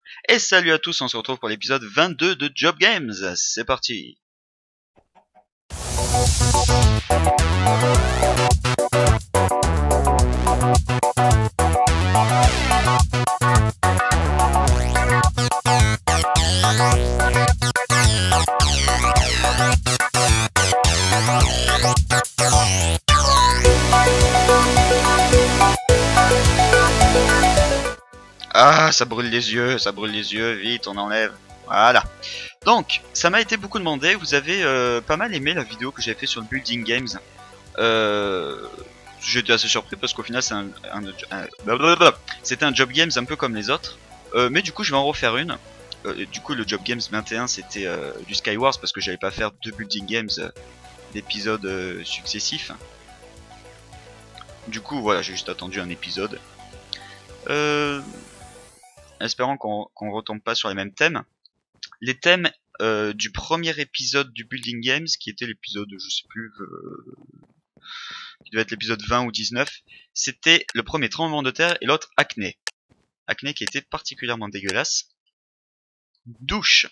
Et salut à tous, on se retrouve pour l'épisode 22 de Job Games. C'est parti. Ah, ça brûle les yeux, vite, on enlève. Voilà. Donc, ça m'a été beaucoup demandé, vous avez pas mal aimé la vidéo que j'avais fait sur le Building Games. J'étais assez surpris parce qu'au final c'était un Job Games un peu comme les autres. Mais du coup, je vais en refaire une. Du coup, le Job Games 21, c'était du Skywars parce que j'allais pas faire deux Building Games d'épisodes successifs. Du coup, voilà, j'ai juste attendu un épisode. Espérant qu'on retombe pas sur les mêmes thèmes. Les thèmes du premier épisode du Building Games, qui était l'épisode, je sais plus, qui devait être l'épisode 20 ou 19, c'était le premier tremblement de terre et l'autre acné. Acné qui était particulièrement dégueulasse. Douche.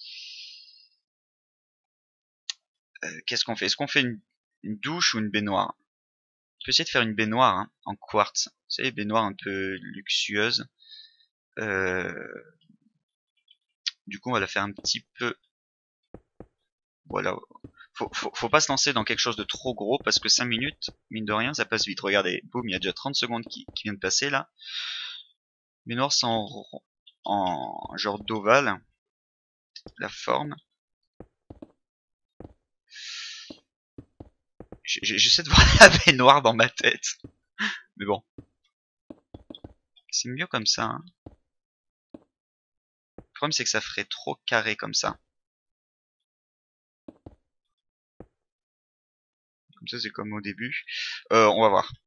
Qu'est-ce qu'on fait? Est-ce qu'on fait une douche ou une baignoire? Je peux essayer de faire une baignoire hein, en quartz. Vous savez, baignoire un peu luxueuse. Du coup, on va la faire un petit peu... Voilà. Faut pas se lancer dans quelque chose de trop gros parce que 5 minutes, mine de rien, ça passe vite. Regardez, boum, il y a déjà 30 secondes qui viennent de passer là. Baignoire c'est en genre d'ovale. La forme. J'essaie de voir la baignoire dans ma tête. Mais bon. C'est mieux comme ça. Hein. Le problème c'est que ça ferait trop carré comme ça. Comme ça c'est comme au début. On va voir.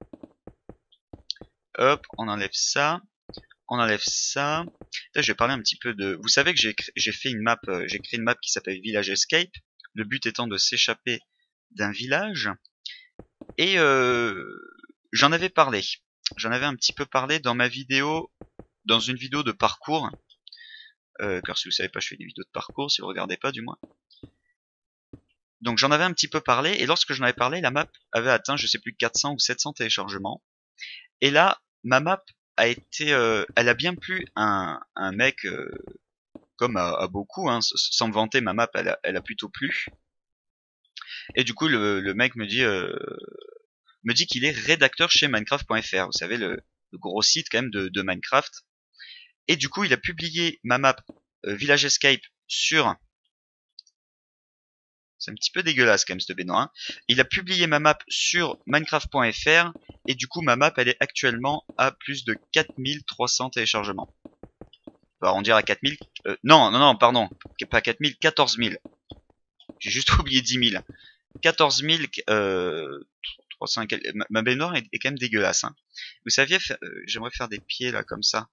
Hop, on enlève ça. On enlève ça. Là, je vais parler un petit peu de... Vous savez que j'ai fait une map, j'ai créé une map qui s'appelle Village Escape. Le but étant de s'échapper d'un village. Et j'en avais parlé. J'en avais un petit peu parlé dans ma vidéo, dans une vidéo de parcours. Car si vous savez pas, je fais des vidéos de parcours, si vous regardez pas du moins. Donc j'en avais un petit peu parlé, et lorsque j'en avais parlé, la map avait atteint, je sais plus, 400 ou 700 téléchargements. Et là, ma map a été, elle a bien plu à un mec, comme à beaucoup, hein, sans me vanter, ma map, elle a plutôt plu. Et du coup, le mec me dit qu'il est rédacteur chez Minecraft.fr, vous savez, le gros site quand même de Minecraft. Et du coup, il a publié ma map Village Escape sur... C'est un petit peu dégueulasse quand même cette baignoire. Hein. Il a publié ma map sur Minecraft.fr et du coup ma map elle est actuellement à plus de 4300 téléchargements. On va arrondir à 4000. Non, pardon. Pas 4000, 14 000. J'ai juste oublié 10 000. 14 000... 300, ma baignoire est quand même dégueulasse. Hein. Vous saviez, j'aimerais faire des pieds là comme ça.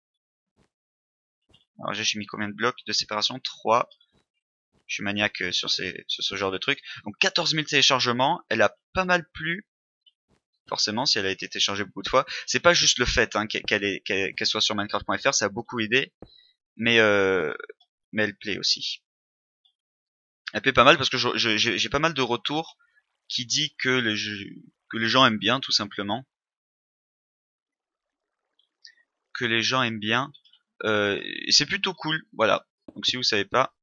Alors j'ai mis combien de blocs de séparation? 3. Je suis maniaque sur ce genre de truc. Donc 14 000 téléchargements, elle a pas mal plu. Forcément, si elle a été téléchargée beaucoup de fois. C'est pas juste le fait hein, qu'elle soit sur Minecraft.fr, ça a beaucoup aidé. Mais elle plaît aussi. Elle plaît pas mal parce que j'ai pas mal de retours qui dit que les gens aiment bien, tout simplement. Que les gens aiment bien. Et c'est plutôt cool, voilà. Donc si vous savez pas,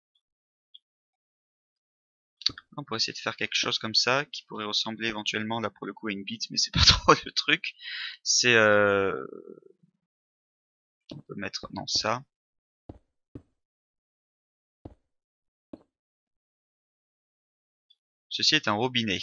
on pourrait essayer de faire quelque chose comme ça, qui pourrait ressembler éventuellement, là pour le coup, à une bite, mais c'est pas trop le truc. C'est... On peut mettre... Non, ça. Ceci est un robinet.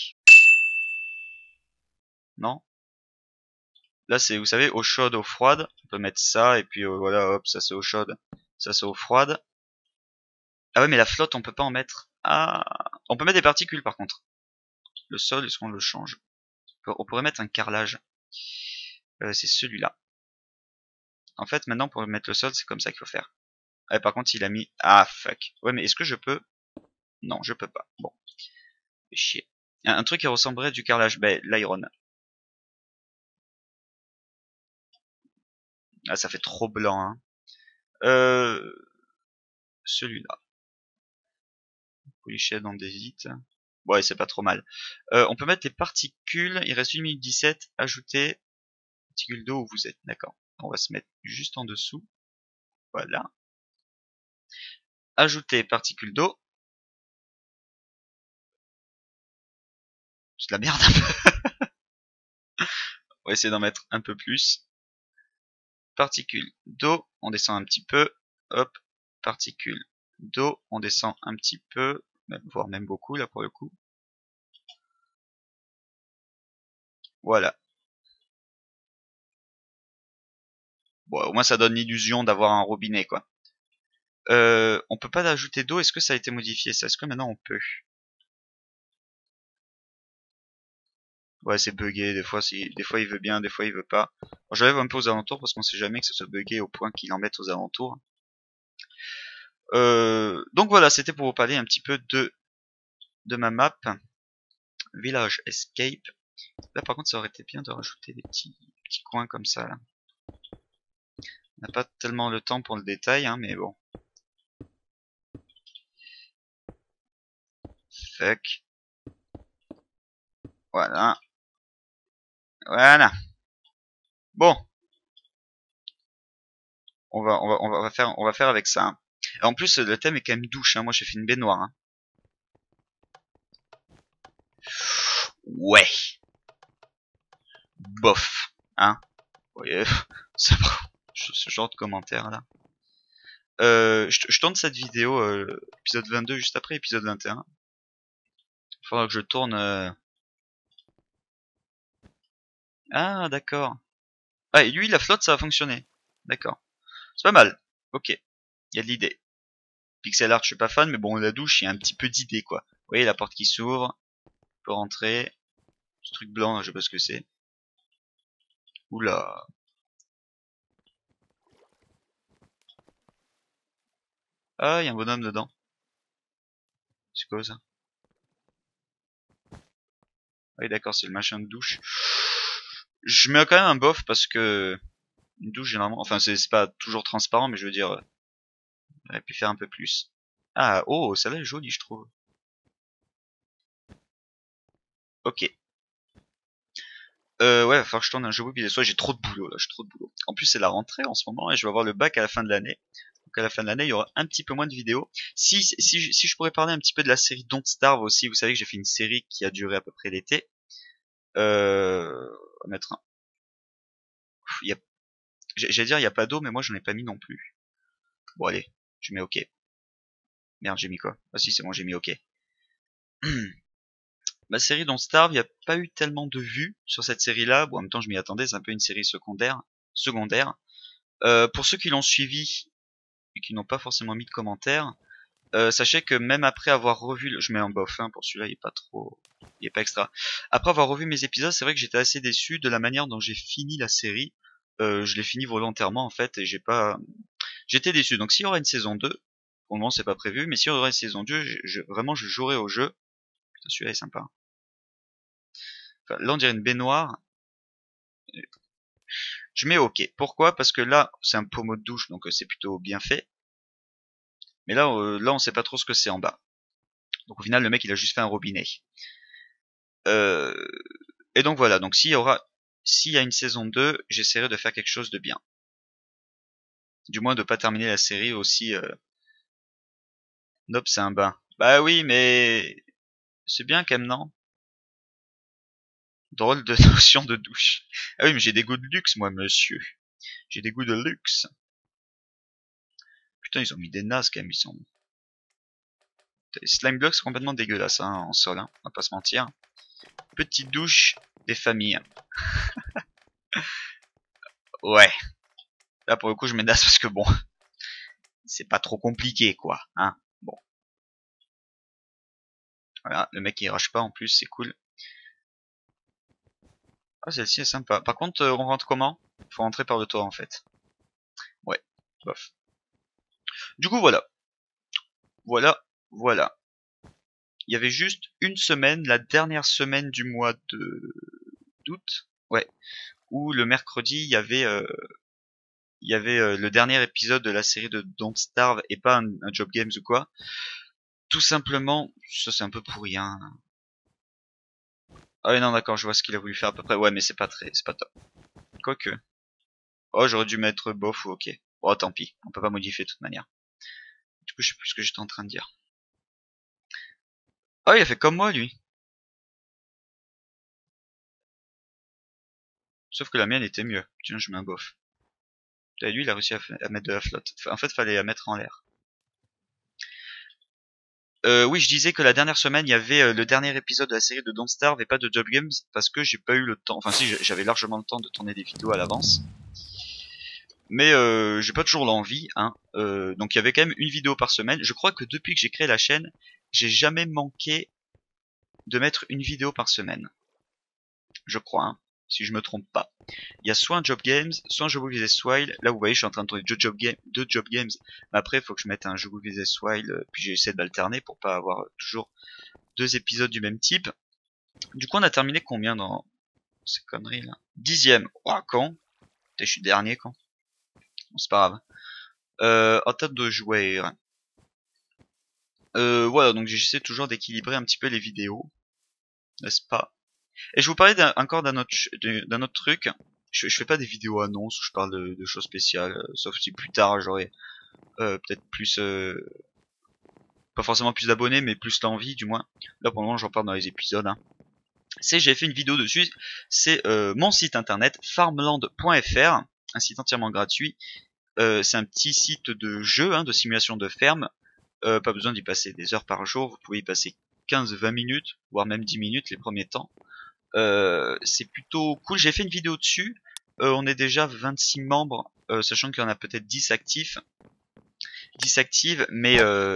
Non? Là, c'est, vous savez, eau chaude, eau froide. On peut mettre ça, et puis voilà, hop, ça c'est eau chaude, ça c'est eau froide. Ah ouais, mais la flotte, on peut pas en mettre. Ah, on peut mettre des particules par contre. Le sol, est-ce qu'on le change? On pourrait mettre un carrelage. C'est celui-là. En fait, maintenant, pour mettre le sol, c'est comme ça qu'il faut faire. Ah, par contre, il a mis... Ah, fuck. Ouais, mais est-ce que je peux... Non, je peux pas. Bon. Fait chier. Un truc qui ressemblerait du carrelage. Ben, l'iron. Ah, ça fait trop blanc, hein. Celui-là. Polychet dans des hits. Ouais, c'est pas trop mal. On peut mettre les particules. Il reste 1 minute 17. Ajouter particules d'eau où vous êtes. D'accord. On va se mettre juste en dessous. Voilà. Ajouter particules d'eau. C'est de la merde un peu. On va essayer d'en mettre un peu plus. Particules d'eau. On descend un petit peu. Hop. Particules d'eau. On descend un petit peu. Voire même beaucoup là pour le coup. Voilà. Bon, au moins ça donne l'illusion d'avoir un robinet quoi. On peut pas ajouter d'eau. Est-ce que ça a été modifié ça? Est-ce que maintenant on peut? Ouais, c'est buggé. Des fois il veut bien, des fois il veut pas. Bon, je lève un peu aux alentours parce qu'on sait jamais que ça soit buggé au point qu'il en mette aux alentours. Donc voilà, c'était pour vous parler un petit peu de ma map. Village Escape. Là par contre ça aurait été bien de rajouter des petits coins comme ça là. On n'a pas tellement le temps pour le détail, hein, mais bon. Fuck. Voilà. Voilà. Bon. On va faire avec ça. Hein. Et en plus, le thème est quand même douche, hein. Moi j'ai fait une baignoire, hein. Ouais. Bof. Hein. Ouais, ça ce genre de commentaires là. Je tourne cette vidéo, épisode 22 juste après épisode 21. Il faudra que je tourne... Ah, d'accord. Ah, et lui, la flotte, ça va fonctionner. D'accord. C'est pas mal. Ok. Il y a de l'idée. Pixel art, je suis pas fan, mais bon, la douche, il y a un petit peu d'idée, quoi. Vous voyez, la porte qui s'ouvre. On peut rentrer. Ce truc blanc, je sais pas ce que c'est. Oula. Ah, il y a un bonhomme dedans. C'est quoi ça? Oui, d'accord, c'est le machin de douche. Je mets quand même un bof parce que une douche généralement, enfin c'est pas toujours transparent, mais je veux dire, on aurait pu faire un peu plus. Ah, oh, celle-là est jolie, je trouve. Ok. Ouais, va falloir que je tourne un jeu mobile. Soit j'ai trop de boulot là, j'ai trop de boulot. En plus c'est la rentrée en ce moment et je vais avoir le bac à la fin de l'année. Donc à la fin de l'année, il y aura un petit peu moins de vidéos. Si je pourrais parler un petit peu de la série Don't Starve aussi, vous savez que j'ai fait une série qui a duré à peu près l'été. On va mettre un... Il y a... J'allais dire il y a pas d'eau, mais moi j'en ai pas mis non plus. Bon allez, je mets OK. Merde, j'ai mis quoi? Ah si, c'est bon, j'ai mis OK. Ma série Don't Starve, il n'y a pas eu tellement de vues sur cette série-là. Bon, en même temps, je m'y attendais, c'est un peu une série secondaire. Pour ceux qui l'ont suivi et qui n'ont pas forcément mis de commentaires, sachez que même après avoir revu, je mets un bof, hein, pour celui-là, il est pas trop, il est pas extra. Après avoir revu mes épisodes, c'est vrai que j'étais assez déçu de la manière dont j'ai fini la série. Je l'ai fini volontairement en fait, et j'étais déçu. Donc s'il y aura une saison 2, pour le moment c'est pas prévu, mais s'il y aura une saison 2, vraiment je jouerai au jeu. Putain, celui-là est sympa. Enfin, là on dirait une baignoire. Je mets OK. Pourquoi? Parce que là, c'est un pommeau de douche, donc c'est plutôt bien fait. Mais là, on sait pas trop ce que c'est en bas. Donc au final, le mec, il a juste fait un robinet. Euh, et donc voilà. Donc s'il y a une saison 2, j'essaierai de faire quelque chose de bien. Du moins de pas terminer la série aussi. Nope, c'est un bain. Bah oui, mais c'est bien quand même, non? Drôle de notion de douche. Ah oui, mais j'ai des goûts de luxe, moi, monsieur. J'ai des goûts de luxe. Putain, ils ont mis des nazes quand même, ils sont... Les slime blocks, c'est complètement dégueulasse, hein, en sol, hein, on va pas se mentir. Petite douche des familles. Ouais. Là, pour le coup, je m'énerve parce que bon, c'est pas trop compliqué, quoi, hein. Bon. Voilà, le mec, il rush pas, en plus, c'est cool. Ah, celle-ci est sympa. Par contre, on rentre comment? Faut rentrer par le toit, en fait. Ouais, bof. Du coup, voilà. Voilà. Il y avait juste une semaine, la dernière semaine du mois de d'août, ouais, où le mercredi, il y avait il y avait le dernier épisode de la série de Don't Starve et pas un Job Games ou quoi. Tout simplement, ça c'est un peu pourri, hein. Ah oui, non, d'accord, je vois ce qu'il a voulu faire à peu près. Ouais, mais c'est pas top. Quoique. Oh, j'aurais dû mettre bof ou ok. Oh, tant pis, on peut pas modifier de toute manière. Du coup, je sais plus ce que j'étais en train de dire. Oh, il a fait comme moi, lui. Sauf que la mienne était mieux. Tiens, je mets un bof. Et lui, il a réussi à mettre de la flotte. Enfin, en fait, fallait la mettre en l'air. Oui, je disais que la dernière semaine, il y avait le dernier épisode de la série de Don't Starve et pas de Job Games parce que j'ai pas eu le temps. Enfin, si, j'avais largement le temps de tourner des vidéos à l'avance. Mais j'ai pas toujours l'envie, hein. Donc il y avait quand même une vidéo par semaine. Je crois que depuis que j'ai créé la chaîne, j'ai jamais manqué de mettre une vidéo par semaine. Je crois, hein, si je me trompe pas. Il y a soit un Job Games, soit un Je vous visais Wild. Là, vous voyez, je suis en train de tourner deux Job Games. Mais après, il faut que je mette un Je vous visais Wild, puis j'essaie d'alterner pour pas avoir toujours deux épisodes du même type. Du coup, on a terminé combien dans ces conneries là? 10e. Ouah, quand? Je suis dernier quand? Bon, c'est pas grave. En termes de joueurs. Voilà, donc j'essaie toujours d'équilibrer un petit peu les vidéos, n'est-ce pas? Et je vous parlais encore d'un autre truc. Je fais pas des vidéos annonces où je parle de choses spéciales, sauf si plus tard j'aurai peut-être plus, pas forcément plus d'abonnés, mais plus l'envie du moins. Là pour le moment j'en parle dans les épisodes. Hein. J'ai fait une vidéo dessus. C'est mon site internet farmland.fr, un site entièrement gratuit. C'est un petit site de jeu, hein, de simulation de ferme. Pas besoin d'y passer des heures par jour, vous pouvez y passer 15-20 minutes, voire même 10 minutes les premiers temps. C'est plutôt cool, j'ai fait une vidéo dessus, on est déjà 26 membres, sachant qu'il y en a peut-être 10 actifs. 10 actives, mais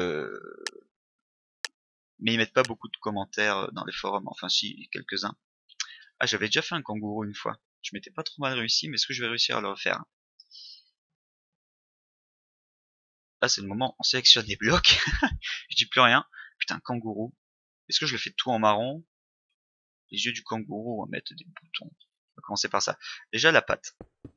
ils mettent pas beaucoup de commentaires dans les forums, enfin si, quelques-uns. Ah, j'avais déjà fait un kangourou une fois, je m'étais pas trop mal réussi, mais est-ce que je vais réussir à le refaire? Là c'est le moment, on sélectionne les blocs, je dis plus rien. Putain, kangourou. Est-ce que je le fais tout en marron? Les yeux du kangourou, on va mettre des boutons. On va commencer par ça. Déjà la patte.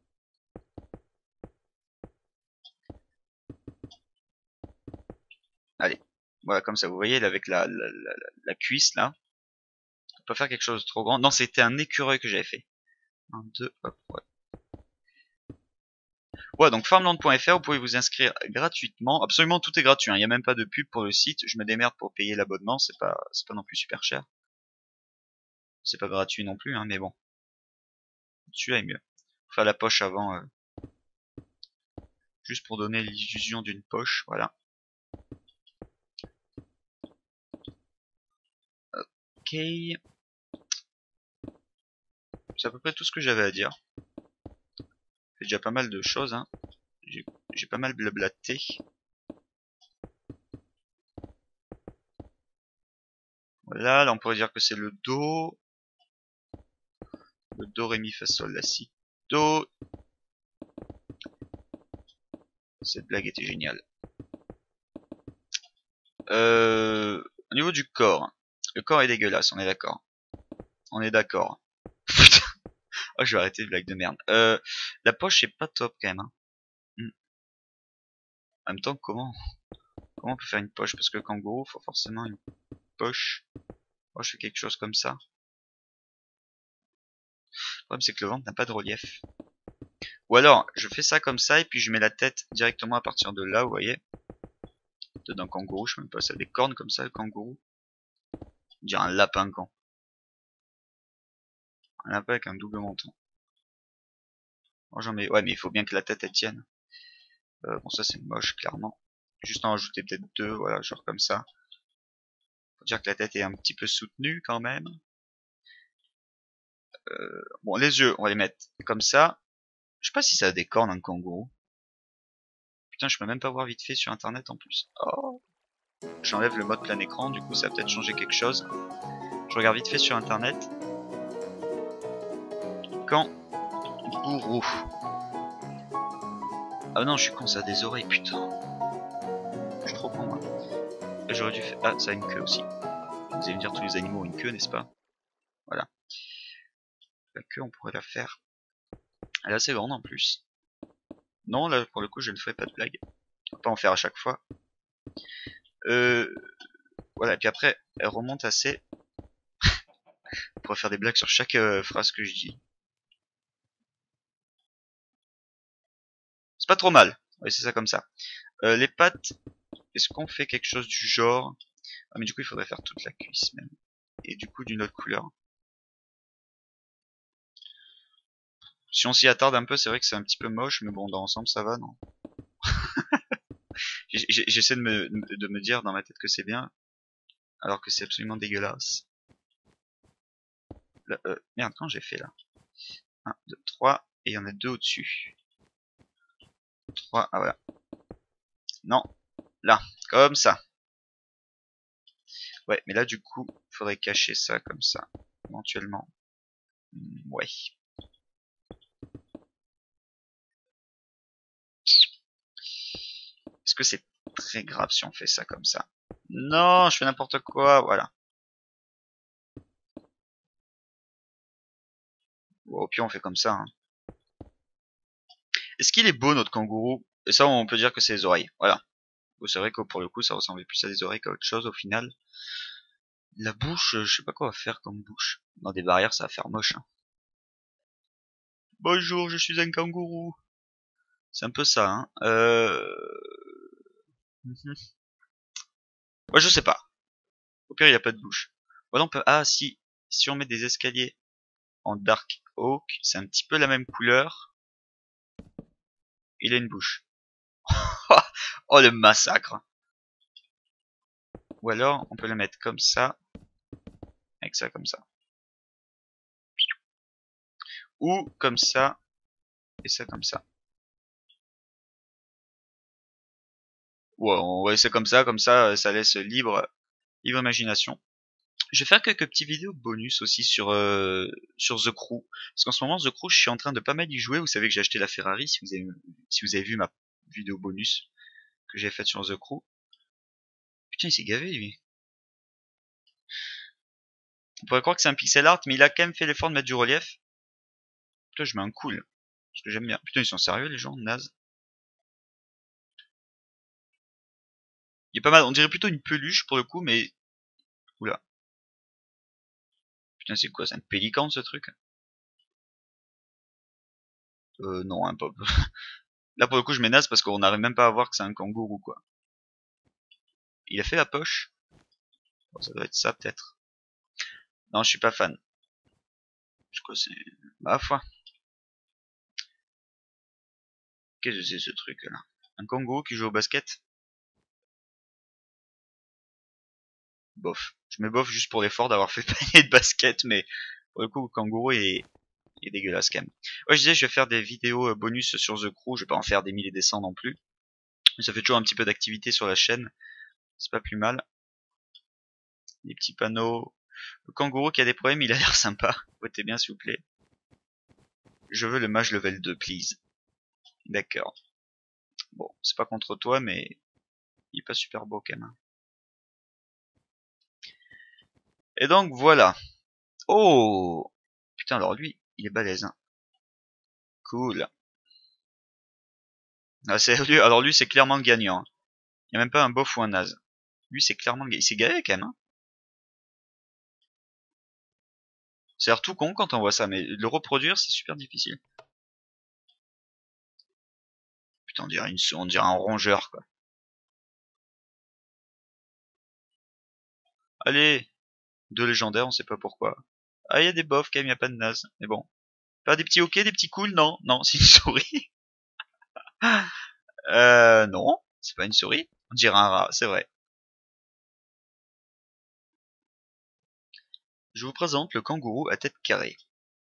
Allez. Voilà, comme ça, vous voyez, là, avec la cuisse, là. On peut pas faire quelque chose de trop grand. Non, c'était un écureuil que j'avais fait. 1, 2, hop, ouais. Ouais, donc farmland.fr, vous pouvez vous inscrire gratuitement. Absolument, tout est gratuit, hein. Il n'y a même pas de pub pour le site. Je me démerde pour payer l'abonnement. C'est pas non plus super cher. C'est pas gratuit non plus, hein, mais bon. Celui-là est mieux. Faut faire la poche avant, juste pour donner l'illusion d'une poche, voilà. Ok. C'est à peu près tout ce que j'avais à dire. J'ai déjà pas mal de choses, hein. J'ai pas mal blablaté. Voilà, là on pourrait dire que c'est le Do. Le Do, Ré, Mi, Fa, Sol, La, Si, Do. Cette blague était géniale. Au niveau du corps. Le corps est dégueulasse, on est d'accord. On est d'accord. Oh, je vais arrêter les blagues de merde. La poche est pas top quand même. Hein. En même temps, comment on peut faire une poche? Parce que kangourou, faut forcément une poche. Oh, je fais quelque chose comme ça. Le problème, c'est que le ventre n'a pas de relief. Ou alors, je fais ça comme ça, et puis je mets la tête directement à partir de là, vous voyez. D'un kangourou, je sais même pas, ça a des cornes comme ça, le kangourou. On dirait un lapin quand. Un lapin avec un double menton. Moi j'en mets... Ouais, mais il faut bien que la tête elle tienne. Bon, ça c'est moche, clairement. Juste en rajouter peut-être deux, voilà, genre comme ça. Faut dire que la tête est un petit peu soutenue quand même. Bon, les yeux, on va les mettre comme ça. Je sais pas si ça a des cornes un kangourou. Putain, je peux même pas voir vite fait sur internet en plus. Oh. J'enlève le mode plein écran, du coup ça va peut-être changer quelque chose. Je regarde vite fait sur internet. Kangourou. Ah non, je suis con, ça a des oreilles, putain. Je suis trop con, moi. J'aurais dû faire... Ah, ça a une queue aussi. Vous allez me dire, tous les animaux ont une queue, n'est-ce pas? Voilà. La queue, on pourrait la faire. Elle est assez grande en plus. Non, là, pour le coup, je ne ferai pas de blague. On va pas en faire à chaque fois. Voilà, et puis après, elle remonte assez. On pourrait faire des blagues sur chaque phrase que je dis. C'est pas trop mal. Ouais, c'est ça comme ça. Les pattes, est-ce qu'on fait quelque chose du genre... Ah, mais du coup, il faudrait faire toute la cuisse même. Et du coup, d'une autre couleur. Si on s'y attarde un peu, c'est vrai que c'est un petit peu moche, mais bon, dans l'ensemble, ça va, non? J'essaie de me dire dans ma tête que c'est bien, alors que c'est absolument dégueulasse. Là, merde, quand j'ai fait là? 1, 2, 3, et il y en a 2 au-dessus. 3, ah voilà. Non, là, comme ça. Ouais, mais là, du coup, il faudrait cacher ça comme ça, éventuellement. Ouais. Est-ce que c'est très grave si on fait ça comme ça? Non, je fais n'importe quoi, voilà. Bon, au pire, on fait comme ça. Hein. Est-ce qu'il est beau, notre kangourou? Et ça, on peut dire que c'est les oreilles. Voilà. Bon, c'est vrai que pour le coup, ça ressemblait plus à des oreilles qu'à autre chose au final. La bouche, je sais pas quoi faire comme bouche. Dans des barrières, ça va faire moche. Hein. Bonjour, je suis un kangourou. C'est un peu ça, hein. Ouais, je sais pas. Au pire, il n'y a pas de bouche. Voilà, on peut... Ah, si on met des escaliers en dark oak, c'est un petit peu la même couleur. Il a une bouche. Oh, le massacre. Ou alors, on peut le mettre comme ça. Avec ça, comme ça. Ou comme ça. Et ça, comme ça. Ouais, on va laisser comme ça, ça laisse libre imagination. Je vais faire quelques petites vidéos bonus aussi sur The Crew. Parce qu'en ce moment, The Crew, je suis en train de pas mal y jouer. Vous savez que j'ai acheté la Ferrari, si vous avez vu ma vidéo bonus que j'ai faite sur The Crew. Putain, il s'est gavé, lui. On pourrait croire que c'est un pixel art, mais il a quand même fait l'effort de mettre du relief. Putain, je mets un cool. Parce que j'aime bien. Putain, ils sont sérieux, les gens, naze. Il est pas mal. On dirait plutôt une peluche, pour le coup, mais... Oula. Putain, c'est quoi? C'est un pélican, ce truc? Non, un pop. Là, pour le coup, je m'énerve parce qu'on n'arrive même pas à voir que c'est un kangourou, quoi. Il a fait la poche. Bon, ça doit être ça, peut-être. Non, je suis pas fan. Je crois que c'est... Ma foi. Qu'est-ce que c'est, ce truc-là? Un kangourou qui joue au basket? Bof. Je mets bof juste pour l'effort d'avoir fait panier de basket, mais pour le coup, le kangourou est dégueulasse, quand même. Ouais, je disais, je vais faire des vidéos bonus sur The Crew. Je vais pas en faire des milliers et des cents non plus. Mais ça fait toujours un petit peu d'activité sur la chaîne. C'est pas plus mal. Des petits panneaux. Le kangourou qui a des problèmes, il a l'air sympa. Votez bien, s'il vous plaît. Je veux le mage level 2, please. D'accord. Bon, c'est pas contre toi, mais il est pas super beau quand même. Et donc voilà. Oh putain, alors lui, il est balèze. Hein. Cool. Ah, alors lui, c'est clairement le gagnant. Hein. Il n'y a même pas un bof ou un naze. Lui, c'est clairement le gagnant. Il s'est galéré quand même. Hein. C'est l'air tout con quand on voit ça, mais le reproduire, c'est super difficile. Putain, on dirait un rongeur, quoi. Allez, deux légendaires, on sait pas pourquoi. Ah, il y a des bofs quand même, il n'y a pas de naze. Mais bon. Pas des petits ok, des petits cool, non. Non, c'est une souris. Non, c'est pas une souris. On dirait un rat, c'est vrai. Je vous présente le kangourou à tête carrée.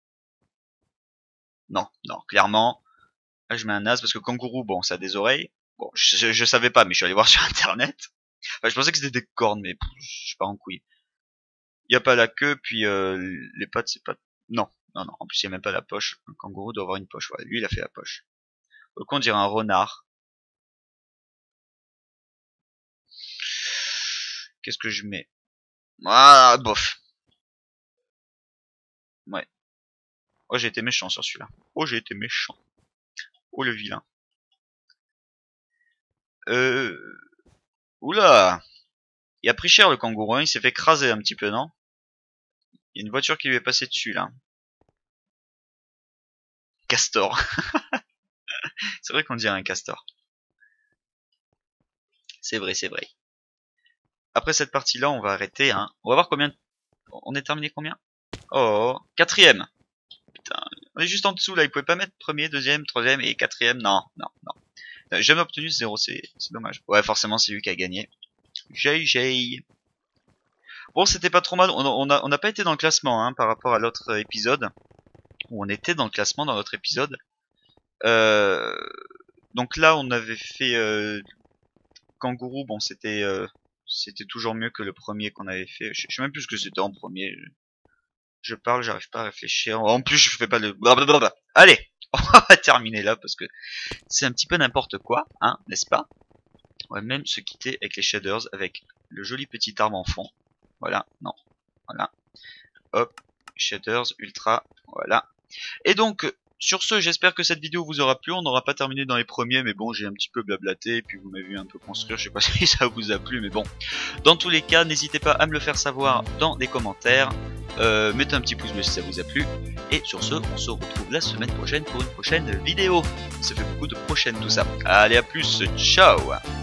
Non, non, clairement. Là, je mets un naze parce que kangourou, bon, ça a des oreilles. Bon, je savais pas, mais je suis allé voir sur internet. Enfin, je pensais que c'était des cornes, mais pff, je suis pas en couille. Il y a pas la queue, puis les pattes, c'est pas... Non, non, non. En plus, il y a même pas la poche. Un kangourou doit avoir une poche. Ouais, lui, il a fait la poche. Donc, on dirait un renard. Qu'est-ce que je mets? Ah, bof. Ouais. Oh, j'ai été méchant sur celui-là. Oh, j'ai été méchant. Oh, le vilain. Oula. Il a pris cher le kangourou, hein. Il s'est fait écraser un petit peu, non? Il y a une voiture qui lui est passée dessus, là. Castor. C'est vrai qu'on dirait un castor. C'est vrai, c'est vrai. Après cette partie-là, on va arrêter, hein. On va voir combien... On est terminé combien? Oh, quatrième. Putain, on est juste en dessous, là. Il pouvait pas mettre premier, deuxième, troisième et quatrième. Non, non, non. Jamais obtenu 0, c'est dommage. Ouais, forcément, c'est lui qui a gagné. GG. Bon, c'était pas trop mal. On n'a pas été dans le classement, hein, par rapport à l'autre épisode. Où on était dans le classement dans l'autre épisode. Donc là, on avait fait kangourou. Bon, c'était toujours mieux que le premier qu'on avait fait. Je sais même plus ce que c'était en premier. Je parle, j'arrive pas à réfléchir. En plus, je fais pas de blablabla. Allez, on va terminer là parce que c'est un petit peu n'importe quoi, hein, n'est-ce pas? On va même se quitter avec les shaders, avec le joli petit arbre en fond. Voilà, non, voilà. Hop, shaders, ultra, voilà. Et donc, sur ce, j'espère que cette vidéo vous aura plu. On n'aura pas terminé dans les premiers, mais bon, j'ai un petit peu blablaté, et puis vous m'avez vu un peu construire. Je sais pas si ça vous a plu, mais bon. Dans tous les cas, n'hésitez pas à me le faire savoir dans les commentaires. Mettez un petit pouce bleu si ça vous a plu. Et sur ce, on se retrouve la semaine prochaine pour une prochaine vidéo. Ça fait beaucoup de prochaines tout ça. Allez, à plus, ciao!